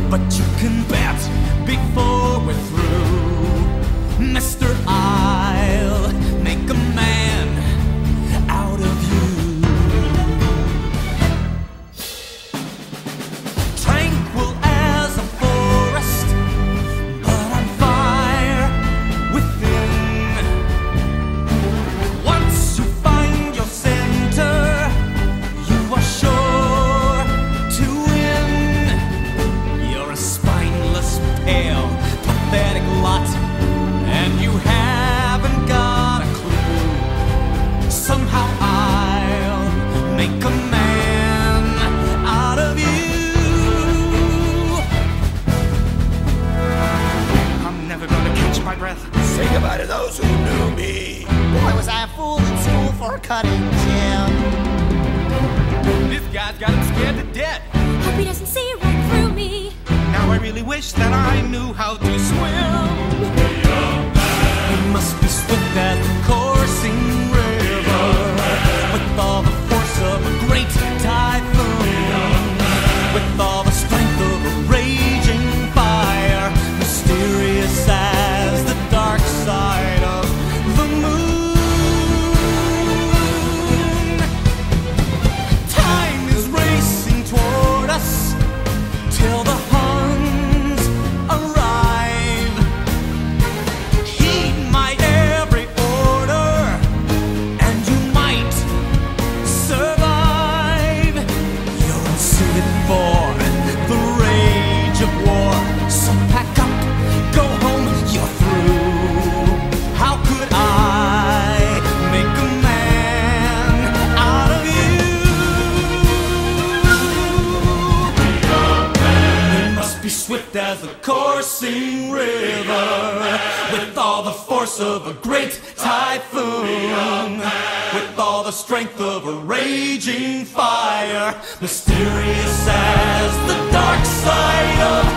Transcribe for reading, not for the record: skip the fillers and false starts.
but you can bet before we're through, Mister, I'll make a man out of you. Tranquil as a forest, but on fire within. Once you find your center, you are sure to win. You're a spineless, pale, pathetic lot, and you haven't got a clue. Somehow I'll make a man out of you. I'm never gonna catch my breath. Say goodbye to those who knew me. Boy, was I a fool in school for cutting Jim. This guy's got him scared to death. Hope he doesn't see right through me. Now I really wish that I knew how to swim. You must be swift as the coursing river, with all the force of a great typhoon, with all the strength of a raging fire, mysterious as the dark side of the moon. Time is racing toward us till the Huns arrive. Heed my every order, and you might survive. You're unsuited for the rage of war, so pack up, go home, you're through. How could I make a man out of you? You must be swift as the coursing river, with all the force of a great typhoon, with all the strength of a raging fire, mysterious as the dark side of